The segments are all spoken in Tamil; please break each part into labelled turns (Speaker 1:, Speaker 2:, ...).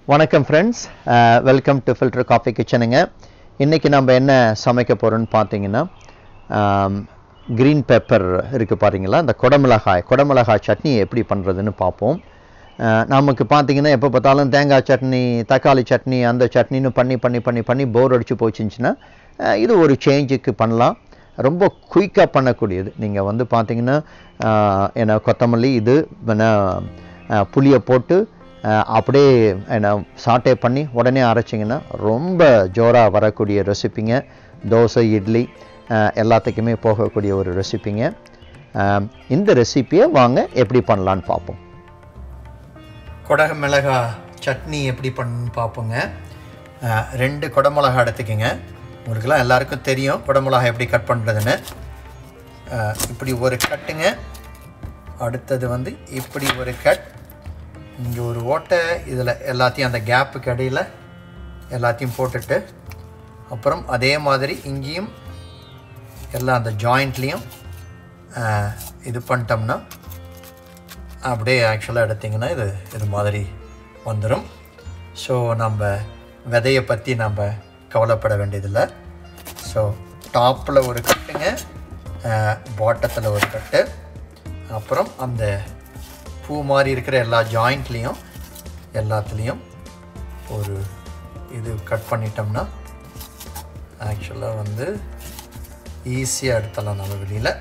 Speaker 1: வணக்கம் friends, welcome to filter coffee கிச்சனுங்க. இன்றைக்கி நம்ம என்ன சமைக்க போகிறோன்னு பார்த்தீங்கன்னா, க்ரீன் பெப்பர் இருக்குது பாருங்களா, இந்த குடமிளகாய் சட்னி எப்படி பண்ணுறதுன்னு பார்ப்போம். நமக்கு பார்த்தீங்கன்னா எப்போ பார்த்தாலும் தேங்காய் சட்னி, தக்காளி சட்னி, அந்த சட்னின்னு பண்ணி பண்ணி பண்ணி பண்ணி போர் அடித்து போச்சுன்னா இது ஒரு சேஞ்சுக்கு பண்ணலாம். ரொம்ப குயிக்காக பண்ணக்கூடியது. நீங்கள் வந்து பார்த்தீங்கன்னா என்ன கொத்தமல்லி இது புளியை போட்டு அப்படியே என்ன சாட்டே பண்ணி உடனே அரைச்சிங்கன்னா ரொம்ப ஜோராக வரக்கூடிய ரெசிப்பிங்க. தோசை, இட்லி எல்லாத்துக்குமே போகக்கூடிய ஒரு ரெசிப்பிங்க. இந்த ரெசிப்பியை வாங்க எப்படி பண்ணலான்னு பார்ப்போம்.
Speaker 2: குடமிளகாய் சட்னி எப்படி பண்ணு பார்ப்போங்க. 2 குடமிளகாய் எடுத்துக்கோங்க. உங்களுக்கெல்லாம் எல்லாருக்கும் தெரியும் குடமிளகாய் எப்படி கட் பண்ணுறதுன்னு. இப்படி ஒரு கட்டுங்க. அடுத்தது வந்து இப்படி ஒரு கட். இங்கே ஒரு ஓட்டை. இதில் எல்லாத்தையும் அந்த கேப்புக்கு இடையில் எல்லாத்தையும் போட்டுட்டு, அப்புறம் அதே மாதிரி இங்கேயும் எல்லாம் அந்த ஜாயிண்ட்லேயும் இது பண்ணிட்டோம்னா அப்படியே ஆக்சுவலாக எடுத்திங்கன்னா இது மாதிரி வந்துடும். ஸோ நம்ம விதையை பற்றி நம்ம கவலைப்பட வேண்டியதில்லை. ஸோ டாப்பில் ஒரு கட்டுங்க, பாட்டத்தில் ஒரு கட்டு, அப்புறம் அந்த பூ மாதிரி இருக்கிற எல்லா ஜாயிண்ட்லேயும் எல்லாத்துலேயும் ஒரு இது கட் பண்ணிட்டோம்னா ஆக்சுவலாக வந்து ஈஸியாக எடுத்துடலாம் நம்ம வெளியில்.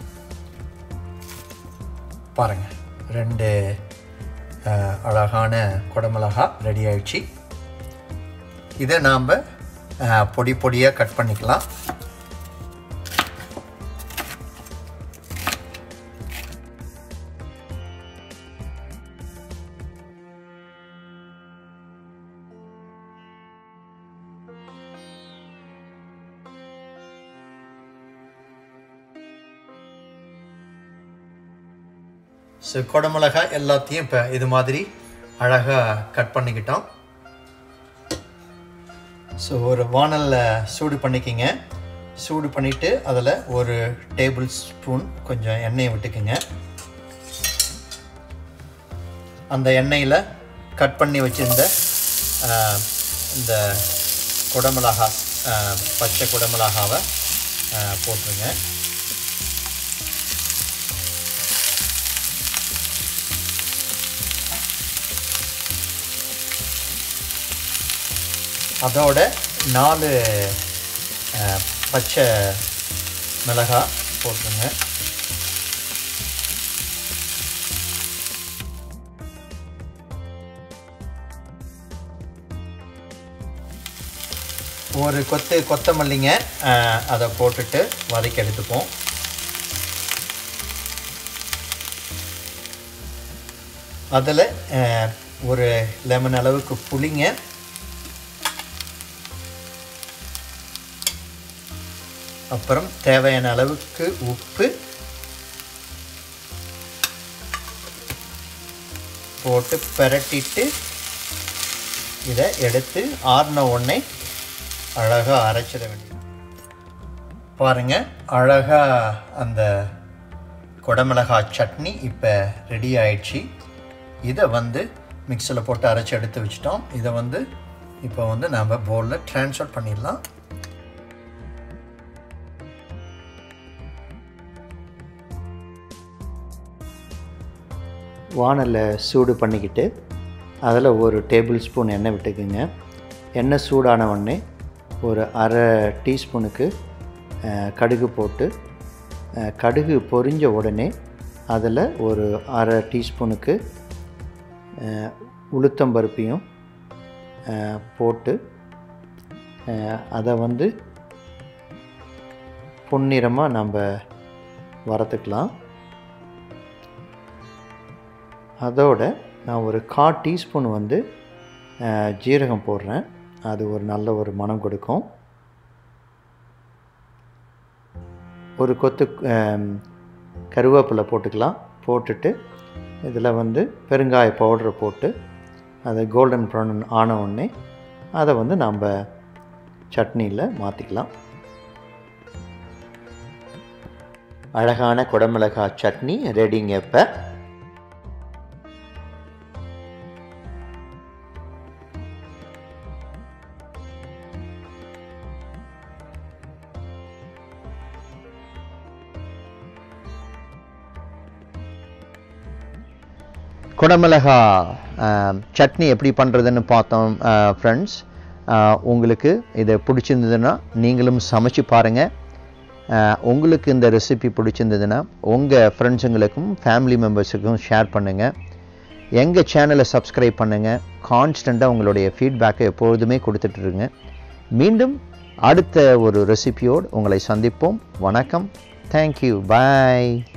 Speaker 2: பாருங்கள், 2 அழகான குடமிளகாய் ரெடி ஆயிடுச்சு. இதை நாம் பொடி பொடியாக கட் பண்ணிக்கலாம். ஸோ குடமிளகாய் எல்லாத்தையும் இப்போ இது மாதிரி அழகாக கட் பண்ணிக்கிட்டோம். ஸோ ஒரு வானலில் சூடு பண்ணிக்கிங்க. சூடு பண்ணிவிட்டு அதில் ஒரு டேபிள் ஸ்பூன் கொஞ்சம் எண்ணெயை விட்டுக்குங்க. அந்த எண்ணெயில் கட் பண்ணி வச்சுருந்த இந்த குடமிளகாய், பச்சை குடமிளகாவை போட்டுருங்க. அதோட 4 பச்சை மிளகாய் போட்டுருங்க. ஒரு கொத்தமல்லிங்க, அதை போட்டுட்டு வதக்கி எடுத்துப்போம். அதில் ஒரு லெமன் அளவுக்கு புளிங்க, அப்புறம் தேவையான அளவுக்கு உப்பு போட்டு பிரட்டிட்டு இதை எடுத்து ஆறின உடனே அழகாக அரைச்சிட வேண்டியது. பாருங்கள், அழகாக அந்த குடமிளகாய் சட்னி இப்போ ரெடி ஆயிடுச்சு. இதை வந்து மிக்சியில் போட்டு அரைச்சி எடுத்து வச்சிட்டோம். இதை வந்து இப்போ வந்து நம்ம பவுலில் ட்ரான்ஸ்ஃபர் பண்ணிடலாம்.
Speaker 1: வானலில் சூடு பண்ணிக்கிட்டு அதில் ஒரு டேபிள் ஸ்பூன் எண்ணெய் விட்டுக்குங்க. எண்ணெய் சூடான உடனே ஒரு அரை டீஸ்பூனுக்கு கடுகு போட்டு, கடுகு பொரிஞ்ச உடனே அதில் ஒரு அரை டீஸ்பூனுக்கு உளுத்தம்பருப்பையும் போட்டு அதை வந்து பொன்னிறமாக நம்ம வறுத்துக்கலாம். அதோட நான் ஒரு 1/4 டீஸ்பூன் வந்து ஜீரகம் போடுறேன். அது ஒரு நல்ல ஒரு மணம் கொடுக்கும். ஒரு கொத்து கருவேப்பிலை போட்டுக்கலாம். போட்டுட்டு இதில் வந்து பெருங்காய பவுடரை போட்டு அதை கோல்டன் ப்ரௌன் ஆன உடனே அதை வந்து நம்ம சட்னியில் மாற்றிக்கலாம். அழகான குடமிளகாய் சட்னி ரெடிங்க. இப்போ குடமிளகா சட்னி எப்படி பண்ணுறதுன்னு பார்த்தோம் ஃப்ரெண்ட்ஸ். உங்களுக்கு இது பிடிச்சிருந்ததுன்னா நீங்களும் சமைச்சு பாருங்கள். உங்களுக்கு இந்த ரெசிபி பிடிச்சிருந்ததுன்னா உங்கள் ஃப்ரெண்ட்ஸுங்களுக்கும் ஃபேமிலி மெம்பர்ஸுக்கும் ஷேர் பண்ணுங்கள். எங்கள் சேனலை சப்ஸ்கிரைப் பண்ணுங்கள். கான்ஸ்டண்ட்டாக உங்களுடைய ஃபீட்பேக்கை எப்பொழுதுமே கொடுத்துட்ருங்க. மீண்டும் அடுத்த ஒரு ரெசிபியோடு உங்களை சந்திப்போம். வணக்கம். தேங்க்யூ. பாய்.